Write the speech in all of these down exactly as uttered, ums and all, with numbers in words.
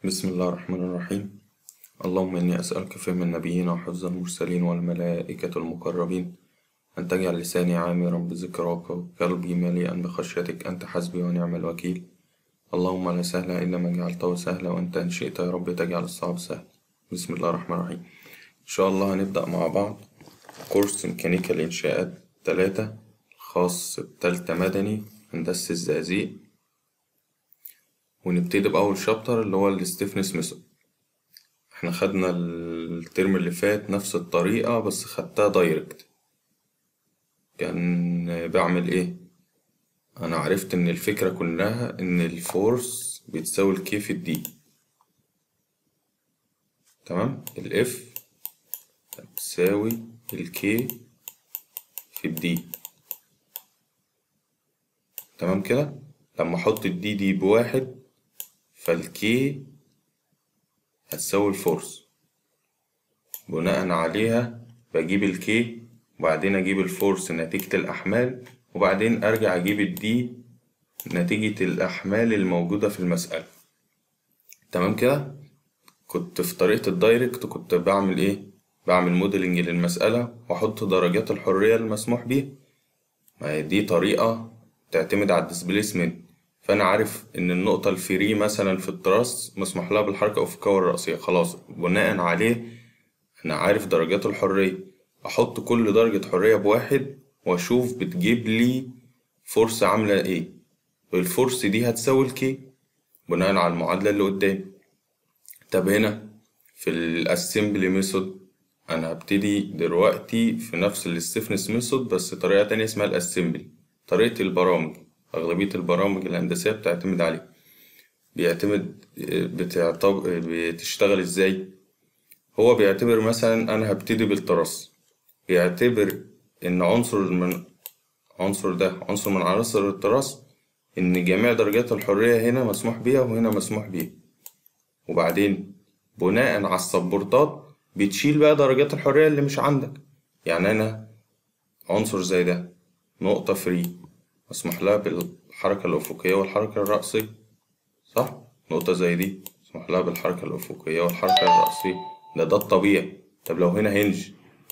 بسم الله الرحمن الرحيم. اللهم إني أسألك فهم النبيين وحفظ المرسلين والملائكة المقربين، أن تجعل لساني عامرا بذكراك وقلبي مليئا بخشيتك، أنت حسبي ونعم الوكيل. اللهم لا سهل إلا ما جعلته سهلا، وأنت إن شئت يا رب تجعل الصعب سهل. بسم الله الرحمن الرحيم. إن شاء الله هنبدأ مع بعض كورس ميكانيكا الإنشاءات تلاتة خاص بتالتة مدني هندسة الزقازيق، ونبتدي بأول شابتر اللي هو الستيفنس ميثود. احنا خدنا الترم اللي فات نفس الطريقة بس خدتها دايركت. كان بعمل ايه؟ انا عرفت ان الفكرة كلها ان الفورس بتساوي الكي في الدي، تمام؟ الاف بتساوي الكي في الدي، تمام كده؟ لما احط الدي دي بواحد فالكي هتساوي الفورس، بناء عليها بجيب الكي وبعدين اجيب الفورس نتيجة الاحمال، وبعدين ارجع اجيب الدي نتيجة الاحمال الموجودة في المسألة، تمام كده؟ كنت في طريقة الدايركت كنت بعمل ايه؟ بعمل موديلنج للمسألة واحط درجات الحرية المسموح بيها. ما هي دي طريقة تعتمد على الديسبليسمنت، فانا عارف ان النقطة الفري مثلا في التراس مسموح لها بالحركة الافقية والرأسية، خلاص بناء عليه انا عارف درجات الحرية، احط كل درجة حرية بواحد واشوف بتجيب لي فورس عاملة ايه، والفورس دي هتساوي الكي بناء على المعادلة اللي قدامي. طب هنا في الاسمبلي ميثود انا هبتدي دلوقتي في نفس الستيفنس ميثود بس طريقة تانية اسمها الاسمبلي، طريقة البرامج. اغلبية البرامج الهندسية بتعتمد عليه. بيعتمد بتعتبر بتشتغل ازاي؟ هو بيعتبر مثلا انا هبتدي بالتراس، بيعتبر ان عنصر من عنصر ده عنصر من عناصر التراس، ان جميع درجات الحرية هنا مسموح بيها وهنا مسموح بيها، وبعدين بناء على السبورتات بتشيل بقى درجات الحرية اللي مش عندك. يعني انا عنصر زي ده نقطة فري مسموح لها بالحركة الأفقية والحركة الرأسية، صح؟ نقطة زي دي مسموح لها بالحركة الأفقية والحركة الرأسية، ده ده الطبيعي. طب لو هنا هنج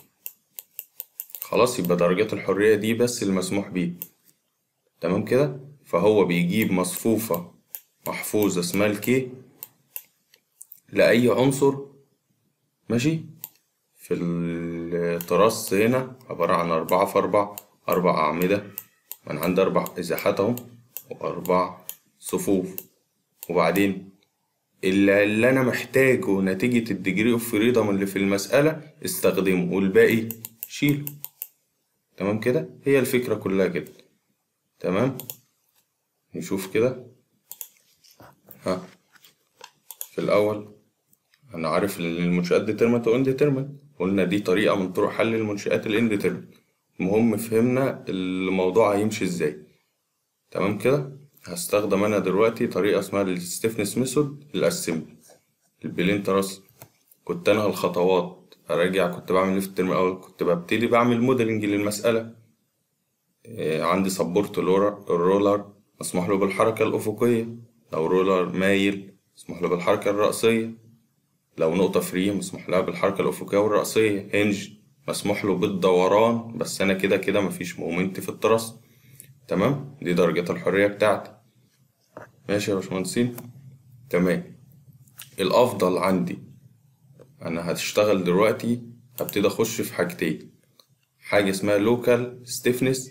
خلاص يبقى درجات الحرية دي بس المسموح بيه، تمام كده؟ فهو بيجيب مصفوفة محفوظة اسمها الكي لأي عنصر ماشي في التراس. هنا عبارة عن أربعة في أربعة، أربع أعمدة، من عندي أربع إزاحات أهو وأربع صفوف، وبعدين اللي, اللي أنا محتاجه نتيجة الديجري أوف فريدم اللي في المسألة استخدمه والباقي شيله، تمام كده؟ هي الفكرة كلها كده، تمام؟ نشوف كده. ها في الأول أنا عارف إن المنشآت ديترمنت وانديترمنت، قلنا دي طريقة من طرق حل المنشآت الانديترمنت. المهم فهمنا الموضوع هيمشي ازاي، تمام كده؟ هستخدم أنا دلوقتي طريقة اسمها الستيفنس ميثود الأسمبلي البلين تراس. كنت أنا الخطوات أراجع كنت بعمل إيه في الترم الأول؟ كنت ببتدي بعمل موديلنج للمسألة. إيه عندي سبورت الرولر مسموح له بالحركة الأفقية، لو رولر مايل مسموح له بالحركة الرأسية، لو نقطة فري مسموح لها بالحركة الأفقية والرأسية، هنج مسموح له بالدوران بس أنا كده كده مفيش مومنت في التراس، تمام؟ دي درجة الحرية بتاعتي، ماشي يا باشمهندسين؟ تمام. الأفضل عندي أنا هتشتغل دلوقتي هبتدي أخش في حاجتين، حاجة اسمها لوكال ستيفنس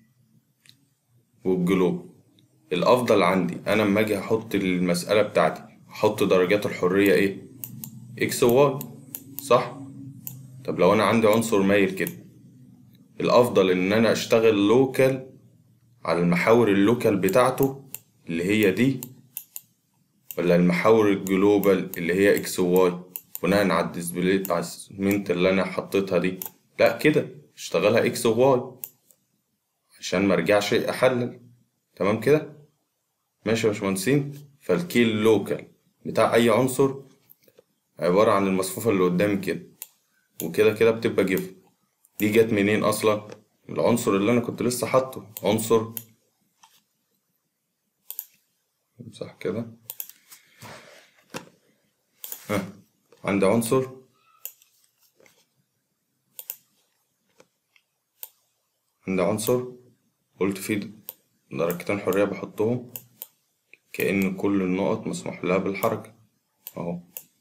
والجلوب. الأفضل عندي أنا لما أجي أحط المسألة بتاعتي أحط درجات الحرية إيه؟ إكس وواي، صح؟ طب لو أنا عندي عنصر مايل كده الأفضل إن أنا أشتغل لوكال على المحاور اللوكال بتاعته اللي هي دي، ولا المحاور الجلوبال اللي هي إكس وواي بناء على الديسبليسمنت اللي أنا حطيتها دي؟ لأ كده اشتغلها إكس وواي عشان مرجعش أحلل، تمام كده؟ ماشي يا باشمهندسين؟ فالكي اللوكال بتاع أي عنصر عبارة عن المصفوفة اللي قدامي كده، وكده كده بتبقى جيف. دي جت منين أصلا؟ العنصر اللي أنا كنت لسه حاطه عنصر، صح كده؟ ها عندي عنصر عندي عنصر قلت فيه درجتين حرية بحطهم كأن كل النقط مسموح لها بالحركة اهو.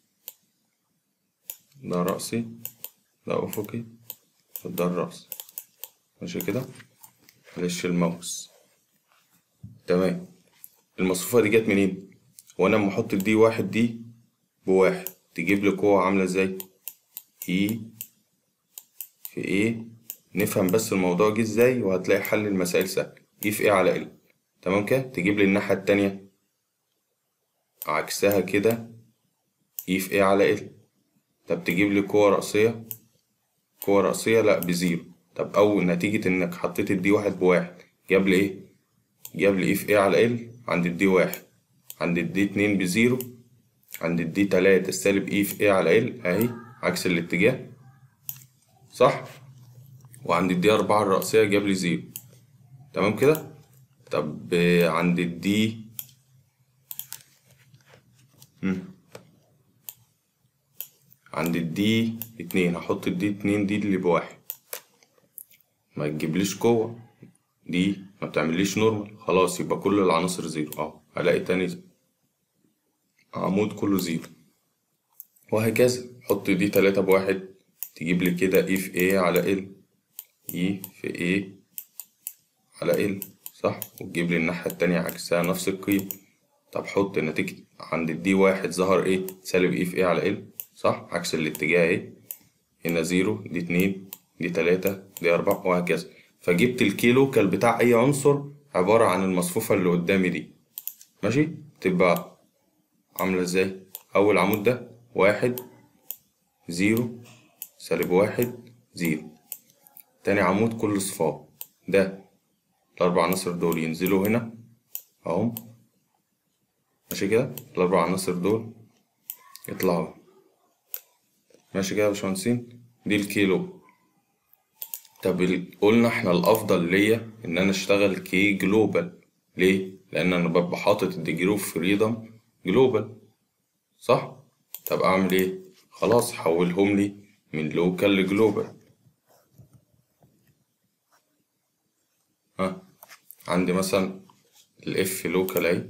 ده رأسي، ده أفقي، ده الرأس. ماشي كده. معلش الماوس. تمام. المصفوفة دي جت منين؟ وانا لما احط الدي واحد دي بواحد تجيب لي قوة عاملة ازاي؟ اي في ايه. نفهم بس الموضوع جه ازاي وهتلاقي حل المسائل سهل. اي في ايه على ال. تمام كده. تجيب لي الناحية التانية عكسها كده اي في ايه على ال. طب تجيب لي قوة رأسية، قوة رأسية لأ بزيرو. طب أول نتيجة إنك حطيت الدي واحد بواحد جاب لي إيه؟ جاب لي إيه في إيه على ال عند الدي واحد، عند الدي اتنين بزيرو، عند الدي تلاتة السالب إيه في إيه على ال أهي عكس الاتجاه صح؟ وعند الدي أربعة الرأسية جاب لي زيرو. تمام كده؟ طب عند الدي عند الدي اتنين هحط الدي اتنين دي اللي بواحد ما تجيبليش قوة، دي ما بتعمليش نورمال خلاص يبقى كل العناصر زيرو اهو. هلاقي تاني عمود كله زيرو وهكذا. حط دي تلاتة بواحد تجيب لي كده اي في ايه على ال، اي في ايه على ال صح، وتجيب لي الناحية التانية عكسها نفس القيمة. طب حط النتيجة عند الدي واحد ظهر ايه؟ سالب اي في ايه على ال صح، عكس الاتجاه اهي. هنا زيرو، دي اتنين، دي تلاتة، دي أربعة وهكذا. فجبت الكي لوكال بتاع أي عنصر عبارة عن المصفوفة اللي قدامي دي. ماشي؟ تبقى عاملة ازاي؟ أول عمود ده واحد زيرو سالب واحد زيرو. تاني عمود كله صفار. ده الأربع عناصر دول ينزلوا هنا أهم. ماشي كده؟ الأربع عناصر دول يطلعوا. ماشي كده يا باشمهندسين؟ دي الكيلو. طب قلنا احنا الافضل ليا ان انا اشتغل كي جلوبال. ليه؟ لان انا ببقى حاطط الديجري اوف فريدم جلوبال صح. طب اعمل ايه؟ خلاص حولهم لي من لوكال لجلوبال. ها عندي مثلا الاف لوكال اهي،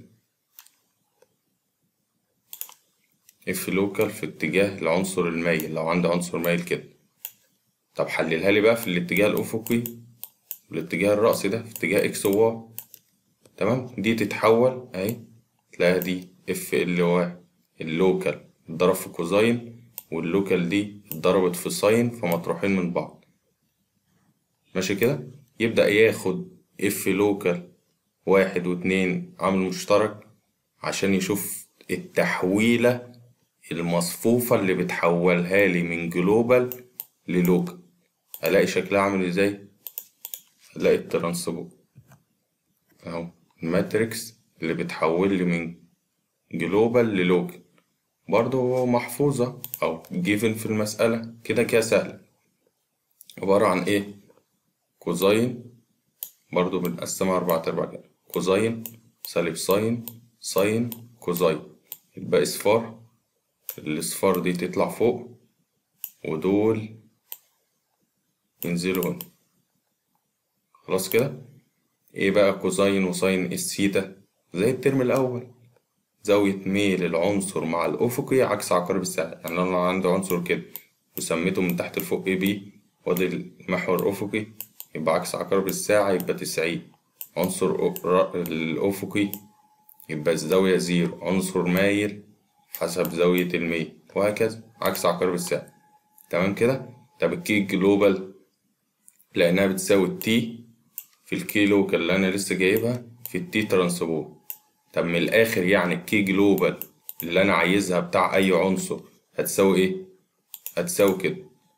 اف لوكال في اتجاه العنصر المايل لو عندي عنصر مايل كده. طب حللها لي بقى في الاتجاه الافقي والاتجاه الرأسي ده في اتجاه اكس وواي. تمام. دي تتحول اهي تلاقيها دي اف ال واحد اللوكال اتضرب في كوزاين واللوكال دي اتضربت في ساين فمطروحين من بعض. ماشي كده. يبدأ ياخد اف لوكال واحد واتنين عامل مشترك عشان يشوف التحويلة المصفوفة اللي بتحولها لي من جلوبال للوكال. الاقي شكلها عامل ازاي؟ الاقي الترانسبو اهو الماتريكس اللي بتحول لي من جلوبال للوكال برضو محفوظة أو جيفن في المسألة كده كده سهلة. عبارة عن إيه؟ كوزاين برضو بنقسمها أربعة أرباع كده. كوزاين سالب ساين ساين كوزاين يبقى إصفار. الإصفار دي تطلع فوق ودول ينزلوا هنا. خلاص كده. إيه بقى كوزاين وساين الثيتا؟ زي الترم الأول زاوية ميل العنصر مع الأفقي عكس عقارب الساعة. يعني أنا عندي عنصر كده وسميته من تحت لفوق اي بي وادي المحور الأفقي يبقى عكس عقارب الساعة يبقى تسعين. عنصر الأفقي يبقى الزاوية زيرو. عنصر مايل حسب زاوية الميل وهكذا عكس عقارب الساعة. تمام كده. طب الكي جلوبال لأنها بتساوي التي في الكي لوكال اللي أنا لسه جايبها في التي ترانسبوز. طب من الآخر يعني الكي جلوبال اللي أنا عايزها بتاع أي عنصر هتساوي إيه؟ هتساوي كده.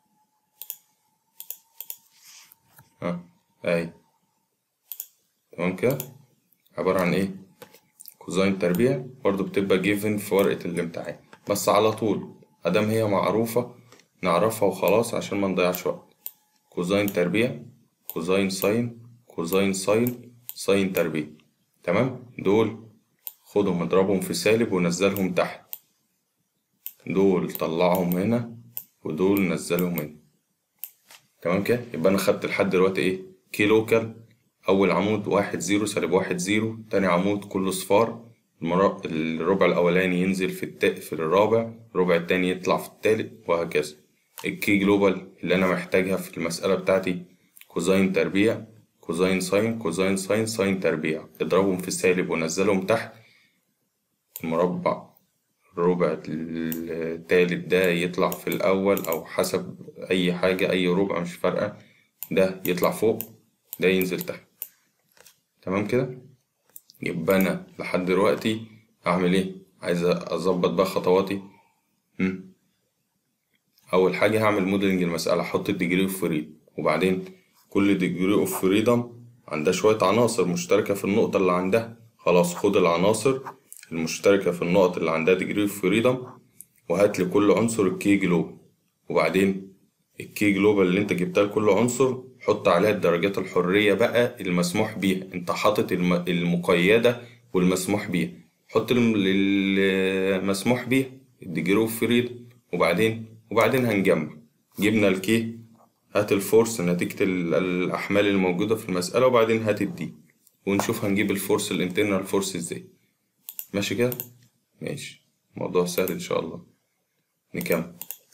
ها أهي. تمام كده. عبارة عن إيه؟ كوزاين تربيع برضو بتبقى جيفن في ورقة الامتحان بس على طول أدام هي معروفة نعرفها وخلاص عشان ما نضيعش وقت. كوزاين تربيع كوزاين ساين كوزاين ساين ساين تربيع. تمام. دول خدهم اضربهم في سالب ونزلهم تحت. دول طلعهم هنا ودول نزلهم هنا. تمام كده. يبقى انا خدت لحد دلوقتي ايه؟ كي لوكال، اول عمود واحد زيرو سالب واحد زيرو، تاني عمود كله صفار، المرا... الربع الاولاني ينزل في الت... في الرابع، الربع التاني يطلع في التالت، وهكذا. الكي جلوبال اللي انا محتاجها في المسألة بتاعتي كوزين تربيع، كوزين ساين، كوزين ساين، ساين تربيع، اضربهم في السالب ونزلهم تحت المربع. الربع التالت ده يطلع في الأول، أو حسب أي حاجة، أي ربع مش فارقة، ده يطلع فوق ده ينزل تحت. تمام كده. يبقى أنا لحد دلوقتي أعمل إيه؟ عايز أظبط بقى خطواتي. مم. أول حاجة هعمل موديلنج المسألة، أحط الديجري أوف فريدم، وبعدين كل ديجري أوف فريدم عندها شوية عناصر مشتركة في النقطة اللي عندها. خلاص، خد العناصر المشتركة في النقط اللي عندها ديجري أوف فريدم وهات لكل عنصر الكي جلوبال، وبعدين الكي جلوبال اللي انت جبتها لكل عنصر حط عليها الدرجات الحرية بقى المسموح بيها. انت حاطط الم... المقيدة والمسموح بيها، حط الم- المسموح بيها الديجري اوف فريدم، وبعدين وبعدين هنجمع. جبنا الكي، هات الفورس نتيجة ال- الأحمال الموجودة في المسألة، وبعدين هات الدي ونشوف هنجيب الفورس الانترنال فورس ازاي. ماشي كده؟ ماشي، موضوع سهل ان شاء الله. نكمل.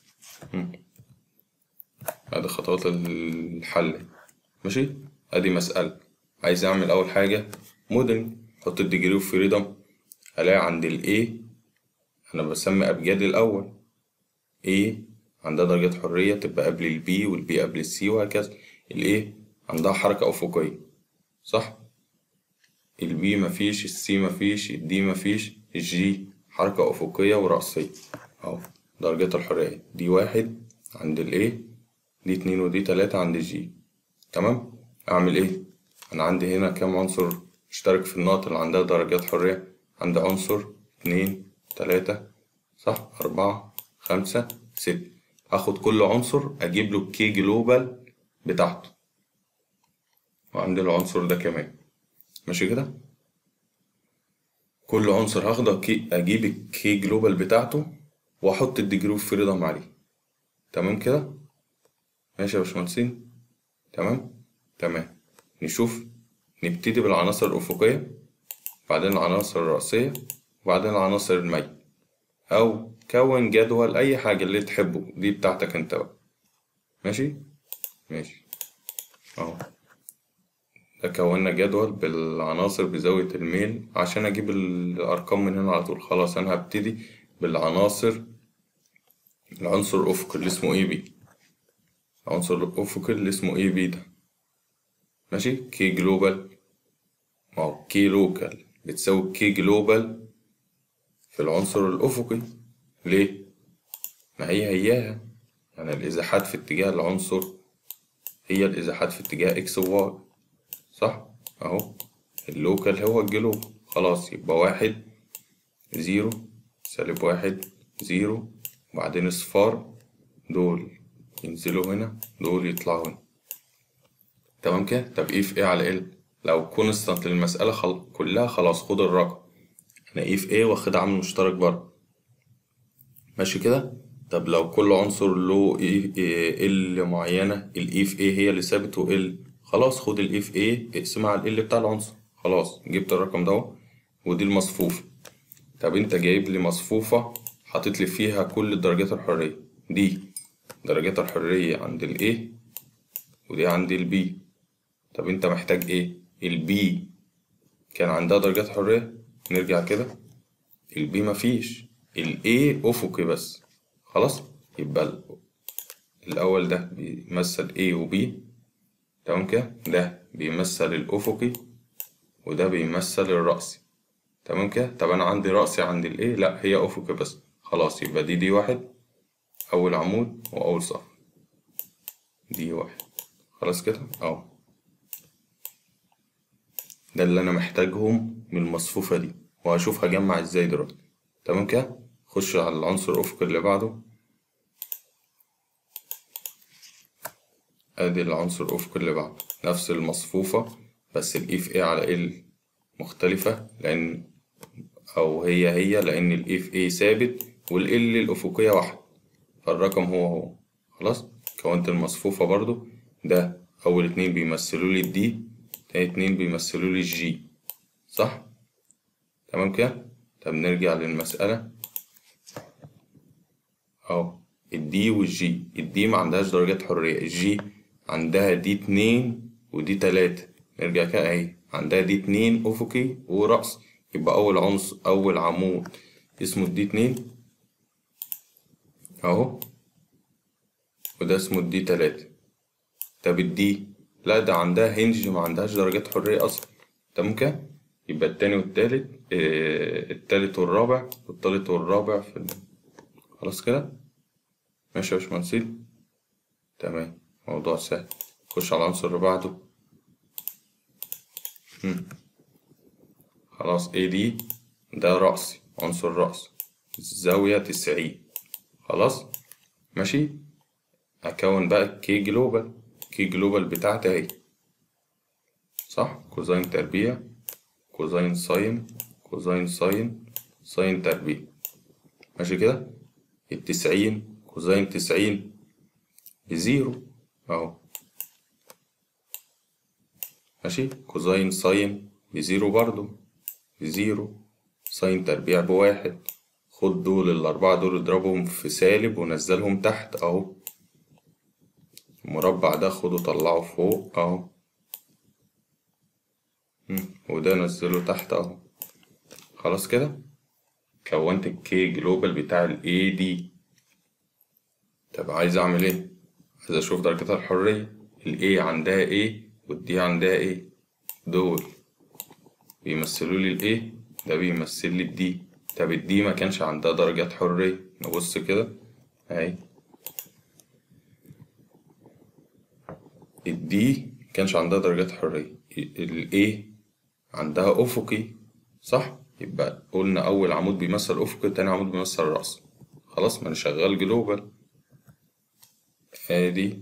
ادي خطوات الحل. ماشي. ادي مسألة عايز اعمل اول حاجة موديل، احط الديجري اوف فريدم، الاقي عند الاي، انا بسمي ابجدي الاول، A عندها درجة حرية تبقى قبل البي، والبي قبل السي، وهكذا. الاي عندها حركة افقية، صح؟ البي مفيش، السي مفيش، الدي مفيش، الجي حركة افقية ورأسية اهو. درجات الحرية دي واحد عند الاي، دي اتنين ودي تلاتة عند الجي. تمام. اعمل ايه؟ انا عندي هنا كام عنصر مشترك في النقط اللي عندها درجات حرية؟ عندي عنصر اتنين تلاتة، صح، اربعة خمسة ستة. هاخد كل عنصر اجيب له الكي جلوبال بتاعته، وعندي العنصر ده كمان. ماشي كده. كل عنصر هاخده اجيب الكي جلوبال بتاعته واحط الديجري اوف فريدم عليه. تمام كده. ماشي يا باشمهندسين. تمام تمام. نشوف، نبتدي بالعناصر الأفقية، بعدين العناصر الرئيسية، وبعدين العناصر المية، أو كون جدول أي حاجة اللي تحبه، دي بتاعتك أنت بقى. ماشي ماشي أهو. ده كونا جدول بالعناصر بزاوية الميل عشان أجيب الأرقام من هنا على طول. خلاص أنا هبتدي بالعناصر. العنصر الأفقي اللي اسمه اي بي، العنصر الأفقي اللي اسمه اي بي ده. ماشي. كي جلوبال، ما هو كي لوكال بتساوي كي جلوبال في العنصر الأفقي. ليه؟ ما هي هياها، يعني الإزاحات في اتجاه العنصر هي الإزاحات في اتجاه إكس وواي، صح؟ أهو اللوكال هو الجلوب. خلاص، يبقى واحد زيرو سالب واحد زيرو، وبعدين اصفار، دول ينزلوا هنا، دول يطلعوا هنا. تمام كده. طب ايه في ايه على ال؟ لو كونستانت للمسألة خل... كلها، خلاص خد الرقم. انا ايه في ايه واخد عامل مشترك بره. ماشي كده. طب لو كل عنصر له ايه إيه ال معينة، الاي في ايه هي اللي ثابت وال، خلاص خد الاي في ايه اقسمها على ال بتاع العنصر. خلاص جبت الرقم ده. ودي المصفوفة. طب انت جايب لي مصفوفة حاطط لي فيها كل درجات الحرية، دي درجات الحرية عند الايه ودي عند البي. طب انت محتاج ايه؟ البي كان عندها درجات حرية، نرجع كده، البي مفيش، الاي افقي بس. خلاص، يبقى الأول ده بيمثل A و B. تمام كده. ده بيمثل الأفقي وده بيمثل الرأسي. تمام كده. طب أنا عندي رأسي عند ال A، لأ هي أفقي بس. خلاص، يبقى دي دي واحد أول عمود وأول صف، دي واحد. خلاص كده أهو. ده اللي أنا محتاجهم من المصفوفة دي، وهشوف هجمع ازاي دلوقتي. تمام كده. خش على العنصر الأفقي اللي بعده. ادي العنصر الأفقي اللي بعده، نفس المصفوفة بس الاي في ايه على ال مختلفة، لأن أو هي هي لأن الاي في ايه ثابت وال ال الأفقية واحد، فالرقم هو هو. خلاص كونت المصفوفة برضو. ده أول اتنين بيمثلوا لي الدي، تاني اتنين بيمثلوا لي الجي، صح؟ تمام كده؟ طب نرجع للمسألة أهو. الدي والجي، الدي معندهاش درجات حرية، الجي عندها دي اتنين ودي تلاتة. نرجع كده أهي، عندها دي اتنين أفقي ورأس، يبقى أول عنصر أول عمود اسمه الدي اتنين أهو، وده اسمه الدي تلاتة. طب الدي لا، ده عندها هنج ما عندهاش درجات حرية أصلا. تمام كده؟ يبقى التاني والتالت آه التالت والرابع والتالت والرابع في ال... خلاص كده؟ ماشي يا باشمهندسين؟ تمام، موضوع سهل. خش على العنصر اللي بعده. مم. خلاص ايه دي؟ ده رأسي، عنصر رأس، الزاوية تسعين. خلاص ماشي. هكون بقى كي جلوبال، كي جلوبال بتاعتي اهي، صح؟ كوزين تربيع، كوزين ساين، كوزين ساين، ساين تربيع. ماشي كده؟ التسعين كوزين تسعين بزيرو اهو، ماشي. كوزين ساين بزيرو برضو، بزيرو. ساين تربيع بواحد. خد دول الأربعة دول اضربهم في سالب ونزلهم تحت أهو. المربع ده خده طلعه فوق أهو، وده نزله تحت أهو. خلاص كده كونت الكي جلوبال بتاع الاي دي. طب عايز أعمل إيه؟ عايز أشوف درجتها الحرية. الاي عندها ايه والدي عندها ايه، دول بيمثلوا لي الايه، ده بيمثل لي الدي. طب الدي ما كانش عندها درجات حرية، نبص كده اهي. الدي كانش عندها درجات حرية، الايه عندها افقي، صح؟ يبقى قلنا اول عمود بيمثل افقي، تاني عمود بيمثل رأس. خلاص ما انا شغال جلوبال. ادي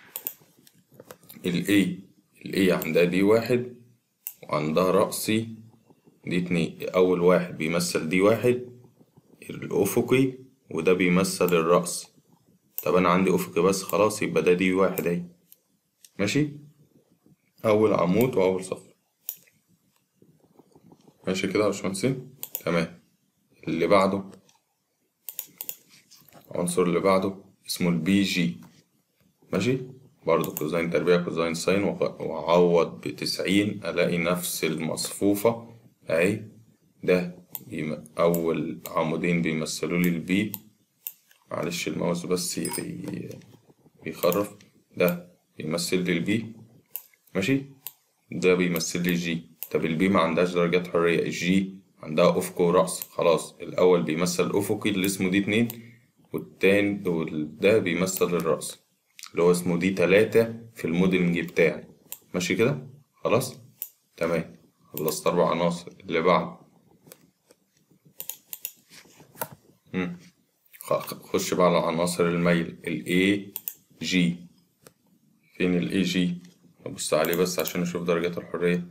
الايه، الايه عندها دي واحد وعندها رأسي دي اتنين. اول واحد بيمثل دي واحد الافقي، وده بيمثل الرأس. طب انا عندي افقي بس، خلاص يبقى ده دي واحد اهي، ماشي. اول عمود واول صف، ماشي كده يا باشمهندسين؟ تمام. اللي بعده، العنصر اللي بعده اسمه البي جي، ماشي. برضه كوزين تربيع كوزين ساين، وأعوض بتسعين ألاقي نفس المصفوفة أهي. ده أول عمودين بيمثلوا لي البي، معلش الماوس بس بي... بيخرف. ده بيمثل لي البي، ماشي. ده بيمثل لي الجي. طب البي ما عندهاش درجات حرية، الجي عندها أفق ورأس. خلاص الأول بيمثل أفقي اللي اسمه دي اتنين، والتاني ده بيمثل الرأس اللي هو اسمه دي تلاتة في الموديلنج بتاعي، ماشي كده؟ خلاص تمام. خلصت أربع عناصر. اللي بعد مم. خش بقى على عناصر الميل. ال A G، فين ال A G؟ أبص عليه بس عشان أشوف درجات الحرية.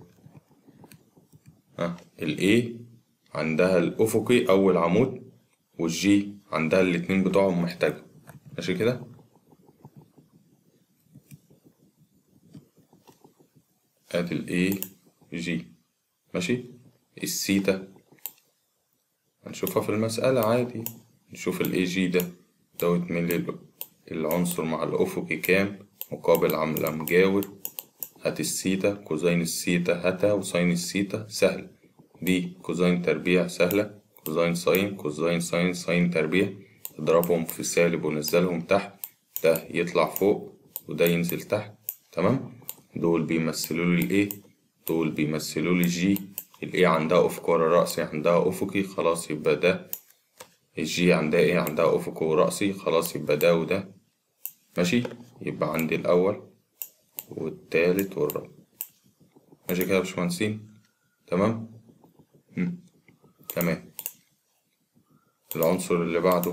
ها ال A عندها الأفقي أول عمود، والجي عندها الاتنين بتوعهم محتاجة، ماشي كده؟ ادي ال A G، ماشي. السيتا هنشوفها في المسألة عادي. نشوف ال A G ده دوت ملي العنصر مع الأفقي كام مقابل عملة مجاور. هات السيتا، كوزين السيتا هاتها، وساين السيتا سهلة دي، كوزين تربيع سهلة، كوزين ساين كوزين ساين ساين تربيع. اضربهم في سالب ونزلهم تحت، ده يطلع فوق وده ينزل تحت، تمام. دول بيمثلوا لي الايه، دول بيمثلوا لي جي. الايه عندها افق ورا رأسي، عندها افقي، خلاص يبقى ده. الجي عندها ايه، عندها افق ورأسي، خلاص يبقى ده وده، ماشي. يبقى عندي الاول والتالت والرابع، ماشي كده يا باشمهندسين؟ تمام. مم. تمام. العنصر اللي بعده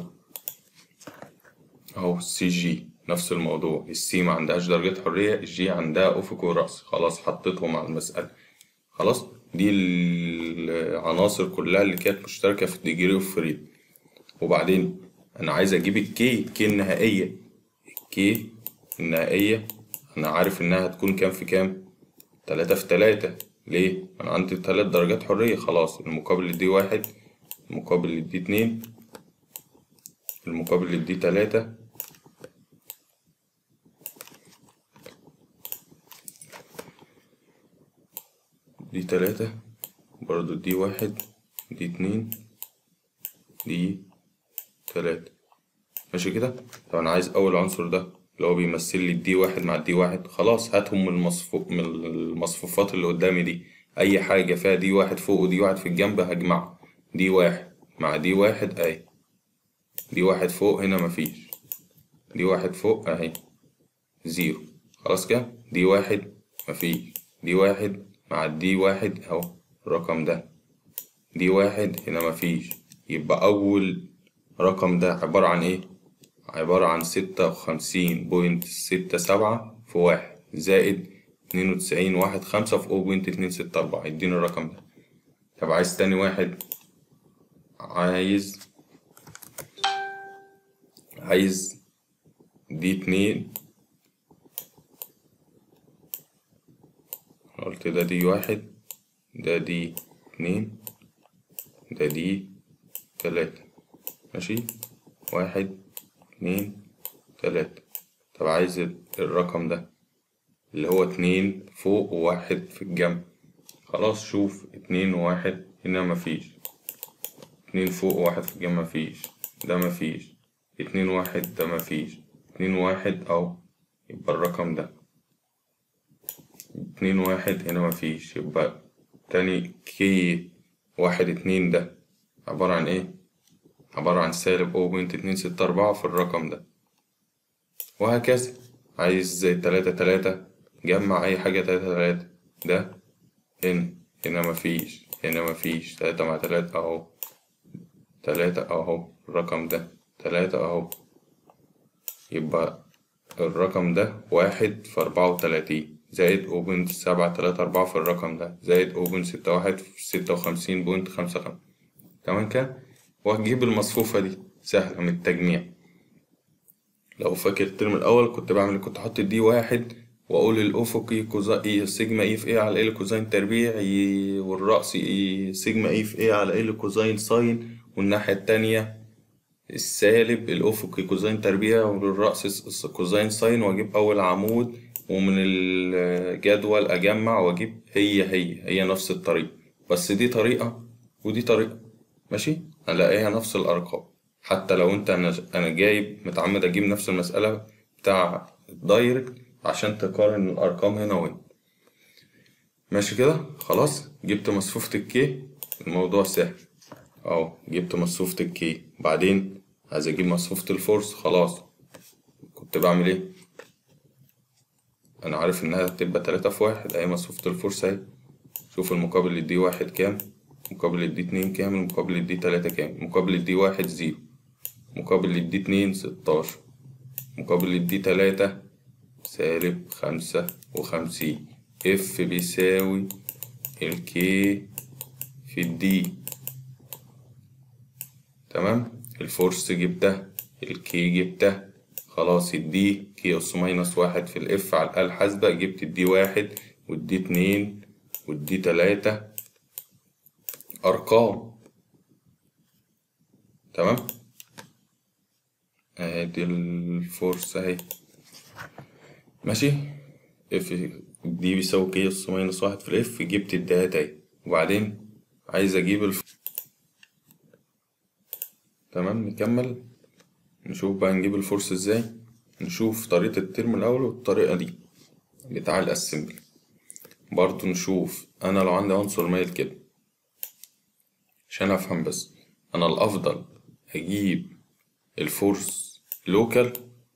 اهو السي جي، نفس الموضوع. السي ما عندهاش درجة حرية، الجي عندها افق ورأس. خلاص حطيتهم على المسألة. خلاص دي العناصر كلها اللي كانت مشتركة في الديجري اوف فريدم. وبعدين انا عايز اجيب الكي الكي النهائية. الكي النهائية انا عارف انها هتكون كام في كام؟ تلاتة في تلاتة. ليه؟ انا عندي تلات درجات حرية. خلاص المقابل لدي واحد، المقابل لدي اتنين، المقابل لدي تلاتة، دي تلاتة، برضو دي واحد، دي اتنين، دي تلاتة. ماشي كده؟ طب أنا عايز أول عنصر ده اللي هو بيمثل لي الدي واحد مع الدي واحد. خلاص هاتهم من المصفوف من المصفوفات اللي قدامي دي. أي حاجة فيها دي واحد فوق ودي واحد في الجنب هجمعها. دي واحد مع دي واحد أهي. دي واحد فوق هنا مفيش. دي واحد فوق أهي زيرو. خلاص كده؟ دي واحد مفيش. دي واحد مع الدي واحد أهو الرقم ده. دي واحد هنا مفيش. يبقى أول رقم ده عبارة عن إيه؟ عبارة عن ستة وخمسين بوينت ستة سبعة في واحد زائد اتنين وتسعين واحد خمسة في أو بوينت اتنين ستة أربعة. يديني الرقم ده. طب عايز تاني واحد. عايز عايز دي اتنين. قلت ده دي واحد، ده دي اتنين، ده دي تلاتة. ماشي، واحد اتنين تلاتة. طب عايز الرقم ده اللي هو اتنين فوق وواحد في الجنب. خلاص شوف اتنين وواحد هنا مفيش. اتنين فوق وواحد في الجنب مفيش. ده مفيش. اتنين واحد ده مفيش. اتنين واحد أو يبقى الرقم ده. اتنين واحد هنا مفيش. يبقى تاني كي واحد اتنين ده عبارة عن ايه؟ عبارة عن سالب أو بوينت اتنين ستة أربعة في الرقم ده. وهكذا. عايز تلاتة تلاتة جمع أي حاجة تلاتة تلاتة. ده هنا هنا مفيش. هنا مفيش. تلاتة مع تلاتة أهو. تلاتة أهو الرقم ده. تلاتة أهو. يبقى الرقم ده واحد في أربعة وتلاتين زائد أو بوينت سبعة تلاتة أربعة في الرقم ده زائد أو بوينت ستة واحد في ستة وخمسين بوينت خمسة خمسة. تمام كده؟ وهتجيب المصفوفة دي سهلة من التجميع. لو فاكر الترم الأول كنت بعمل كنت أحط دي واحد وأقول الأفقي كوزين سيجما إي في إيه على إيه كوزين تربيع، والرأسي سيجما إي في إيه على إيه كوزين ساين، والناحية التانية السالب الأفقي كوزين تربيع والرأس كوزين ساين، وأجيب أول عمود ومن الجدول أجمع وأجيب هي هي هي نفس الطريقة، بس دي طريقة ودي طريقة. ماشي، هنلاقيها نفس الأرقام. حتى لو أنت أنا أنا جايب متعمد أجيب نفس المسألة بتاع الدايركت عشان تقارن الأرقام هنا وهنا. ماشي كده؟ خلاص جبت مصفوفة الكي. الموضوع سهل أهو. جبت مصفوفة الكي. بعدين عايز أجيب مصفوفة الفورس. خلاص كنت بعمل إيه؟ أنا عارف إنها تبقى تلاتة في واحد. أهي مصفوفة الفورس أهي. شوف المقابل للدي واحد كام، مقابل للدي اتنين كام، المقابل للدي تلاتة كام، مقابل للدي واحد زيرو، مقابل للدي اتنين ستاشر، مقابل للدي تلاتة سالب خمسة وخمسين. اف بيساوي الكي في الدي. تمام. الفورس جبتها، الكي جبتها. خلاص الدي كي اس ماينس واحد في الاف على الآلة الحاسبة. جبت الدي واحد والدي اتنين والدي تلاتة أرقام. تمام. ادي الفورس اهي. ماشي. اف دي بيساوي كي اس ماينس واحد في الاف. جبت الداتا اهي. وبعدين عايز اجيب الف... تمام. نكمل نشوف بقى نجيب الفورس ازاي. نشوف طريقة الترم الأول والطريقة دي بتاع الأسمبلي. برضو نشوف أنا لو عندي عنصر مايل كده عشان أفهم بس. أنا الأفضل أجيب الفورس لوكال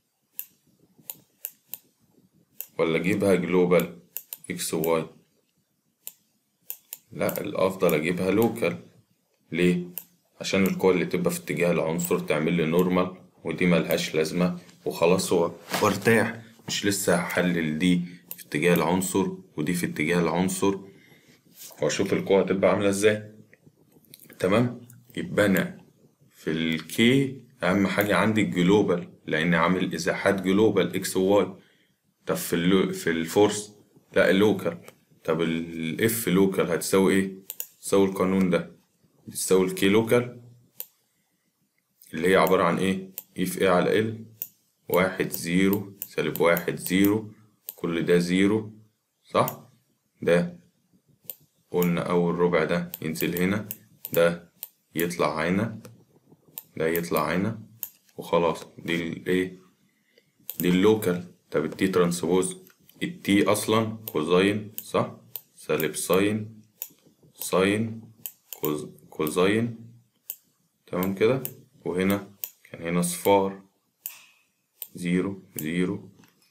ولا أجيبها جلوبال إكس واي؟ لا، الأفضل أجيبها لوكال. ليه؟ عشان القوة اللي تبقى في اتجاه العنصر تعمل لي نورمال، ودي ملهاش لازمة وخلاص. هو وارتاح، مش لسه هحلل دي في اتجاه العنصر ودي في اتجاه العنصر واشوف القوة هتبقى عاملة ازاي. تمام. يبقى انا في الكي أهم حاجة عندي الجلوبال، لأن عامل إزاحات جلوبال إكس وواي. طب في اللو في الفورس لأ اللوكال. طب الإف لوكال هتساوي إيه؟ تساوي القانون ده، بتساوي الكي لوكال اللي هي عبارة عن إيه؟ إي في إيه على إل، واحد زيرو سالب واحد زيرو، كل ده زيرو صح؟ ده قلنا أول ربع ده ينزل هنا، ده يطلع هنا، ده يطلع هنا، وخلاص. دي الايه؟ دي اللوكال. طب التي ترانسبوز، التي اصلا كوزاين صح؟ سالب ساين ساين كوز كوزاين، تمام كده. وهنا كان هنا صفار، زيرو زيرو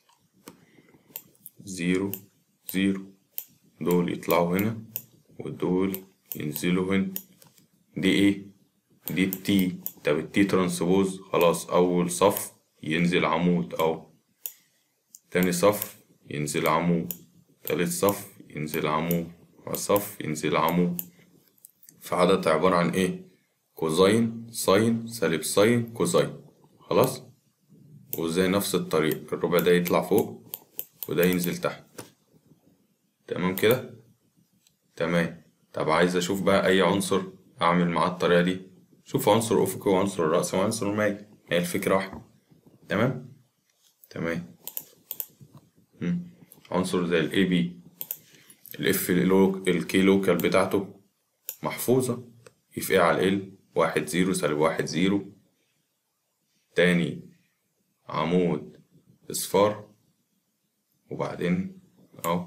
زيرو زيرو، دول يطلعوا هنا ودول ينزلوا هنا. دي ايه؟ دي التي. طب التي ترانسبوز خلاص، أول صف ينزل عمود أهو، تاني صف ينزل عمود، تالت صف ينزل عمود، وصف ينزل عمود. فعدد عبارة عن ايه؟ كوزين ساين سالب ساين كوزين، خلاص. وزي نفس الطريقة الربع ده يطلع فوق وده ينزل تحت، تمام كده؟ تمام. طب عايز أشوف بقى أي عنصر أعمل معاه الطريقة دي. شوف عنصر أفقي وعنصر رأسي وعنصر مائل، هي الفكرة واحدة. تمام؟ تمام. مم. عنصر زي ال A B، ال F ال K لوكال بتاعته محفوظة، E في A على L، واحد زيرو سالب واحد زيرو، تاني عمود اصفار، وبعدين أهو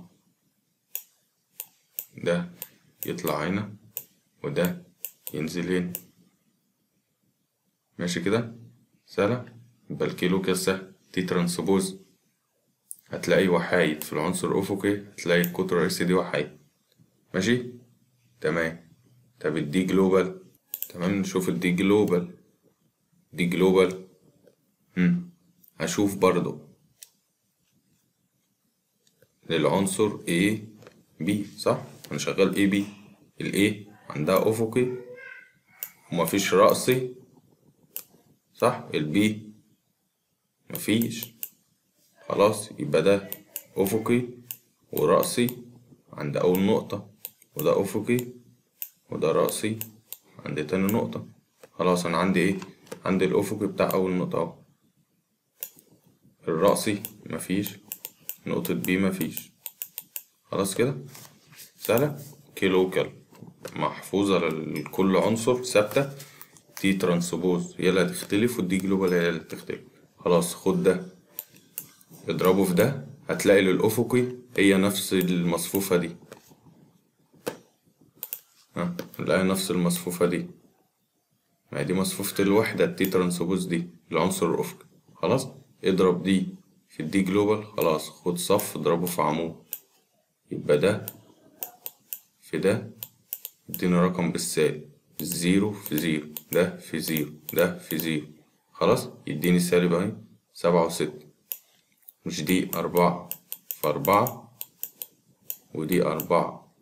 ده يطلع هنا وده ينزل هنا، ماشي كده؟ سهلة. يبقى الكيلو كده سهل. تي ترانسبوز هتلاقي وحايد في العنصر الأفقي، هتلاقي القطر الرئيسي دي وحايد، ماشي؟ تمام. طب الدي جلوبال، تمام. نشوف الدي جلوبال. دي جلوبال هم. هشوف برضو للعنصر A B صح؟ أنا شغال A B. ال A عندها أفقي ومفيش رأسي صح؟ ال B مفيش، خلاص. يبقى ده أفقي ورأسي عند أول نقطة، وده أفقي وده رأسي عند تاني نقطة. خلاص أنا عندي إيه؟ عندي الأفقي بتاع أول نقطة أهو، الرأسي مفيش، نقطة بي مفيش، خلاص كده سهلة. كي لوكال محفوظة لكل عنصر ثابتة، تي ترانسبوز هي اللي هتختلف، والدي جلوبال هي اللي هتختلف. خلاص خد ده اضربه في ده، هتلاقي للأفقي هي نفس المصفوفة دي، ها هتلاقي نفس المصفوفة دي، ما هي دي مصفوفة الوحدة التي ترانسبوز دي العنصر الأفقي. خلاص اضرب دي في الدي جلوبال، خلاص خد صف اضربه في عمود، يبقى ده في ده اديني رقم بالسالب، زيرو في زيرو، ده في زيرو، ده في زيرو، خلاص يديني سالب اهي سبعة وستة. مش دي أربعة في أربعة، ودي أربعة،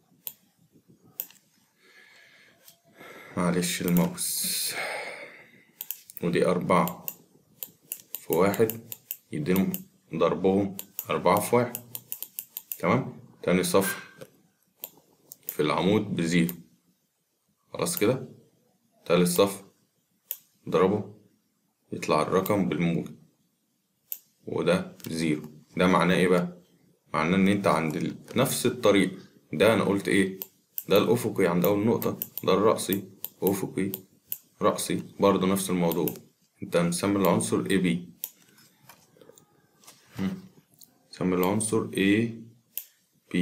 معلش الماوس، ودي أربعة في واحد، يدينهم ضربهم أربعة في واحد، تمام. تاني صف في العمود بزيرو، خلاص كده. تالت صف ضربه يطلع الرقم بالموجب، وده زيرو. ده معناه ايه بقى؟ معناه ان انت عند ال... نفس الطريق ده انا قلت ايه؟ ده الافقي عند اول نقطة، ده الرأسي افقي رأسي، برضه نفس الموضوع. انت مسمي العنصر A B، مسمي العنصر A B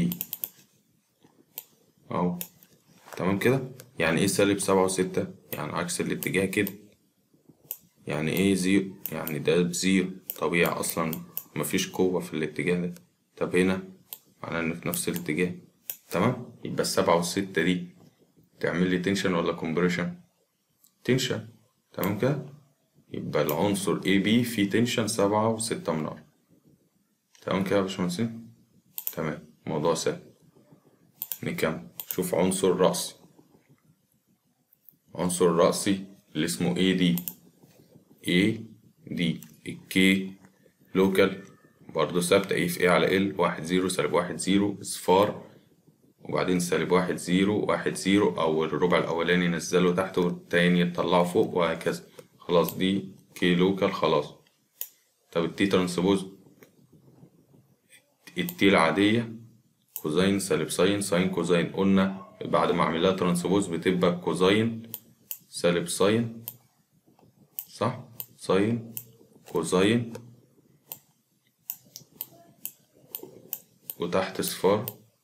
اهو، تمام كده. يعني ايه سالب سبعة وستة؟ يعني عكس الاتجاه كده. يعني ايه زيرو؟ يعني ده بزيرو طبيعي اصلا، مفيش قوة في الاتجاه ده. طب هنا معناه ان في نفس الاتجاه، تمام. يبقى السبعة والستة دي تعمل لي تنشن ولا كومبريشن؟ تنشن، تمام كده. يبقى العنصر A B فيه تنشن سبعة وستة من عشرة، تمام كده يا باشمهندسين. تمام، موضوع سهل. نكمل. شوف عنصر رأسي. عنصر رأسي اللي اسمه اي دي اي دي الكي لوكال برضه ثابتة ايه في ايه على ال واحد زيرو سالب واحد زيرو اصفار، وبعدين سالب واحد زيرو واحد زيرو، أو الربع الأولاني نزله تحت والتاني يطلعه فوق وهكذا. خلاص دي كي لوكال خلاص. طب التي ترانسبوز، التي العادية كوزين سالب ساين ساين كوزين، قلنا بعد ما أعملها ترانسبوز بتبقى كوزين سالب ساين، صح؟ ساين كوزين وتحت صفار،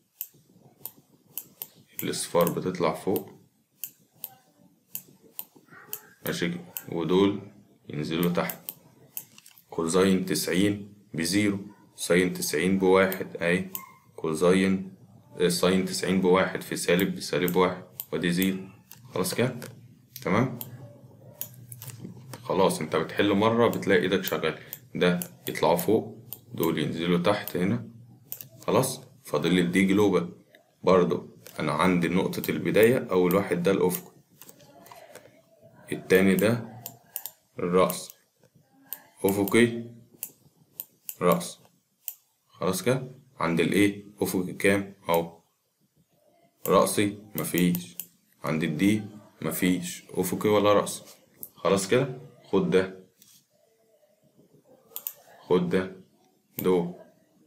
الأصفار بتطلع فوق ماشي، ودول ينزلوا تحت. كوزين تسعين بزيرو، ساين تسعين بواحد أهي، كوزين ساين تسعين بواحد في سالب بسالب واحد ودي زيرو. خلاص كده تمام. خلاص انت بتحل مرة بتلاقي ايدك شغال، ده يطلعوا فوق دول ينزلوا تحت هنا. خلاص فاضل لي الدي جلوبال برضو. انا عندي نقطة البداية اول واحد ده الافق، التاني ده الرأس، افقي رأس. خلاص كده عند الايه افقي كام اهو، رأسي مفيش، عند الدي مفيش افقي ولا رأسي. خلاص كده خد ده خد ده دول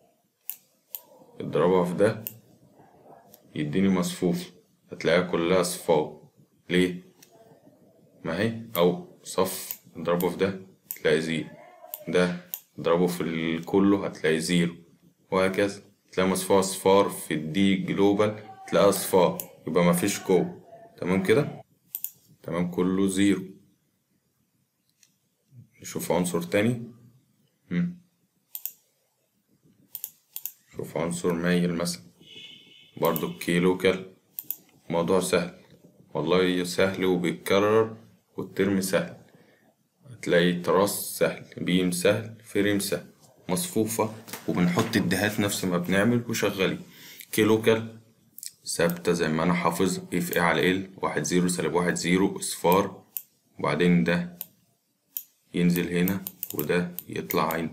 اضربها في ده يديني مصفوف، هتلاقيها كلها صفار. ليه؟ ما هي أو صف اضربه في ده تلاقي زيرو، ده اضربه في الكله هتلاقي زيرو، وهكذا. تلاقي مصفوفة صفار في الدي جلوبال تلاقيها صفار، يبقى مفيش كو. تمام كده؟ تمام كله زيرو. نشوف عنصر تاني. مم. شوف عنصر مايل مثلا برضو الكي لوكال، موضوع سهل والله، سهل وبيتكرر والترم سهل. هتلاقي تراس سهل، بيم سهل، فريم سهل، مصفوفة، وبنحط الدهات نفس ما بنعمل وشغالين. كي لوكال ثابتة زي ما أنا حافظ، اف ايه على ال واحد زيرو سالب واحد زيرو اصفار، وبعدين ده ينزل هنا وده يطلع هنا.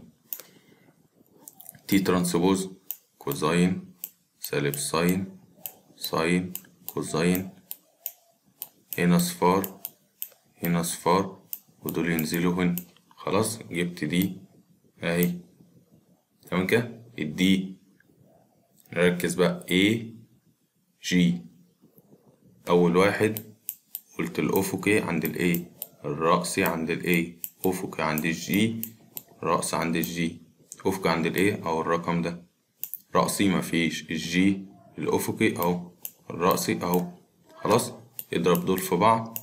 تي ترانسبوز كوزين سالب ساين ساين كوزين، هنا صفار هنا صفار ودول ينزلوا هنا. خلاص جبت دي اهي. تمام كده. الدي نركز بقى A G، أول واحد قلت الأفقي عند ال A، الرأسي عند ال A، أفقي عند ال G، رأس عند ال G. أفقي عند ال A أو الرقم ده، رأسي مفيش، ال G الأفقي أهو، الرأسي أهو. خلاص اضرب دول في بعض،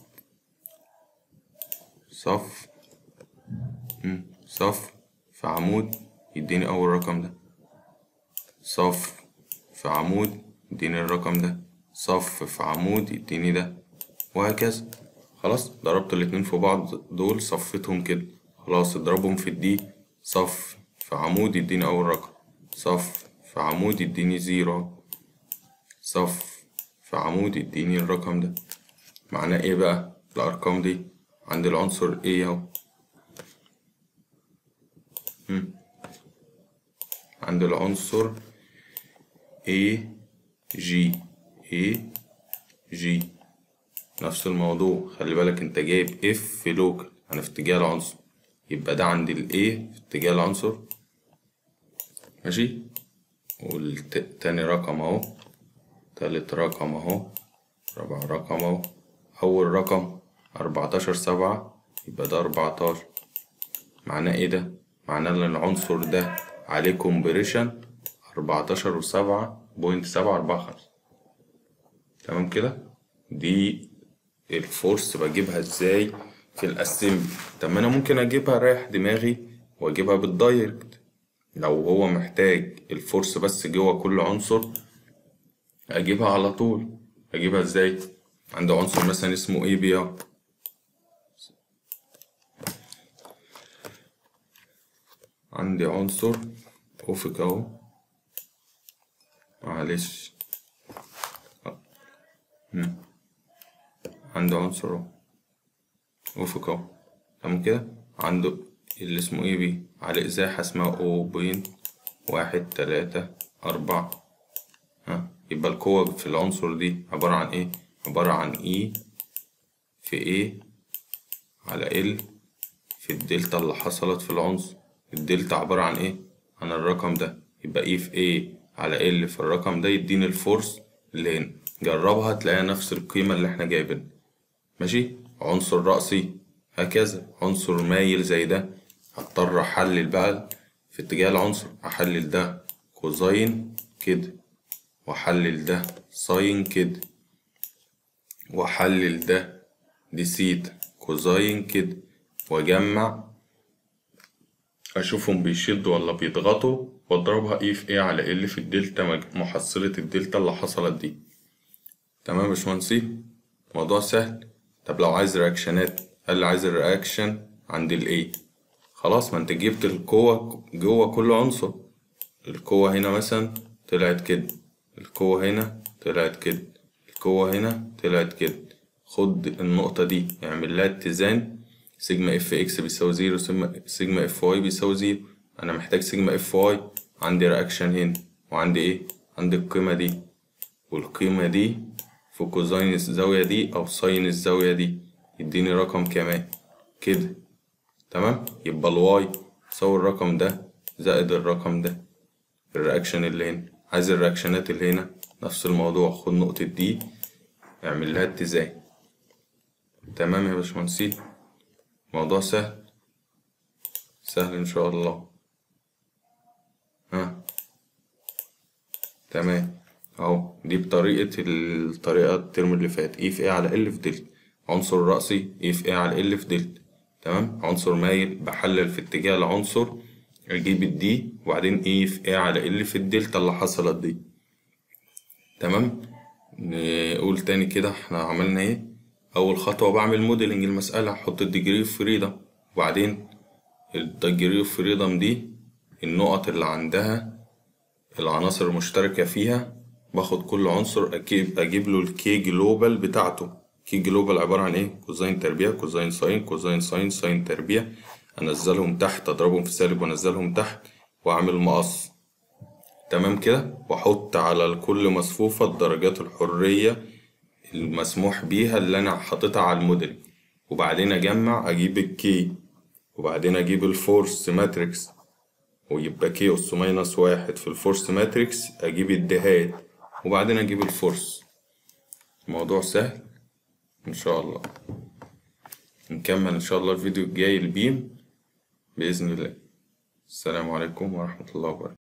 صف مم. صف في عمود يديني أول رقم ده، صف في عمود يديني الرقم ده، صف في عمود يديني ده، وهكذا. خلاص ضربت الاتنين في بعض دول صفتهم كده. خلاص اضربهم في الدي، صف في عمود يديني أول رقم، صف في عمود يديني زيرو، صف في عمود يديني الرقم ده. معناه ايه بقى الأرقام دي؟ عند العنصر ايه اهو، عند العنصر A G A G نفس الموضوع. خلي بالك انت جايب F في لوكال يعني في اتجاه العنصر، يبقى ده عند ال A في اتجاه العنصر ماشي، والتاني رقم اهو، تالت رقم اهو، رابع رقم اهو، أول رقم أربعتاشر سبعة يبقى ده أربعتاشر. معناه ايه ده؟ معناه ان العنصر ده عليه كومبريشن أربعتاشر وسبعة بوينت سبعة أربعة خمسة. تمام كده. دي الفورس بجيبها ازاي في الاسمبلي؟ طب ما انا ممكن اجيبها رايح دماغي واجيبها بالدايركت، لو هو محتاج الفورس بس جوه كل عنصر اجيبها على طول. اجيبها ازاي؟ عندي عنصر مثلا اسمه اي بي اهو، عندي عنصر افق اهو، معلش عندي عنصر اهو أفق أهو. تمام كده. عنده اللي اسمه ايه بي على إزاحة اسمها أو بوينت واحد تلاتة أربعة. ها، يبقى القوة في العنصر دي عبارة عن ايه؟ عبارة عن اي في ايه على ال في الدلتا اللي حصلت في العنصر. الدلتا عبارة عن ايه؟ عن الرقم ده. يبقى ايه في ايه على ال في الرقم ده يديني الفورس اللي هنا. جربها تلاقيها نفس القيمة اللي احنا جايبينها. ماشي. عنصر رأسي هكذا، عنصر مايل زي ده هضطر احلل بقى في اتجاه العنصر. احلل ده كوزين كده، واحلل ده ساين كده، واحلل ده دي سيتا كوزين كده، واجمع اشوفهم بيشدوا ولا بيضغطوا، واضربها ايه في ايه على ال في الدلتا، محصلة الدلتا اللي حصلت دي. تمام يا باشمهندسين، موضوع سهل. طب لو عايز رياكشنات، قال لي عايز الرياكشن عند الايه. خلاص، ما انت جبت القوة جوه كل عنصر. القوة هنا مثلا طلعت كده، القوة هنا طلعت كده، القوة هنا طلعت كده. خد النقطة دي اعمل لها اتزان، سيجما اف اكس بيساوي زيرو، سيجما اف واي بيساوي زيرو. انا محتاج سيجما اف واي، عندي رياكشن هنا وعندي ايه، عندي القيمة دي والقيمة دي في كوزين الزاوية دي أو ساين الزاوية دي، يديني رقم كمان كده. تمام. يبقى الواي يساوي الرقم ده زائد الرقم ده. الرياكشن اللي هنا، عايز الرياكشنات اللي هنا نفس الموضوع. خد نقطة دي اعمل لها اتزان. تمام يا باشمهندسين، موضوع سهل سهل إن شاء الله. ها تمام اهو. دي بطريقة الطريقة الترم اللي فات، اي في ايه على ال في دلتا. عنصر رأسي اي في ايه على ال في دلتا. تمام. عنصر مايل بحلل في اتجاه العنصر، اجيب الدي وبعدين اي في ايه على ال في الدلتا اللي حصلت دي. تمام. نقول تاني كده احنا عملنا ايه. اول خطوة بعمل موديلنج المسألة، احط الديجري اوف فريدم، وبعدين الديجري اوف فريدم دي النقط اللي عندها العناصر المشتركة فيها، باخد كل عنصر أجيب, أجيب له الكي جلوبال بتاعته. كي جلوبال عبارة عن إيه؟ كوزين تربيع كوزين ساين كوزين ساين ساين تربيع. أنزلهم تحت، أضربهم في سالب وأنزلهم تحت وأعمل مقص. تمام كده. وأحط على كل مصفوفة الدرجات الحرية المسموح بيها اللي أنا حاططها على الموديل، وبعدين أجمع أجيب الكي، وبعدين أجيب الفورس ماتريكس، ويبقى كي أس ماينس واحد في الفورس ماتريكس، أجيب الدهات وبعدين أجيب الفورس. موضوع سهل إن شاء الله. نكمل إن شاء الله الفيديو الجاي البيم بإذن الله. السلام عليكم ورحمة الله وبركاته.